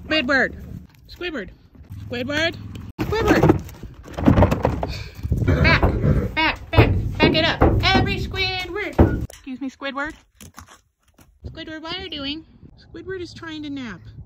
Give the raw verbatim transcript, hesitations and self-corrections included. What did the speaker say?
Squidward. Squidward. Squidward. Squidward. Back. Back. Back. Back it up. Every Squidward. Excuse me, Squidward. Squidward, what are you doing? Squidward is trying to nap.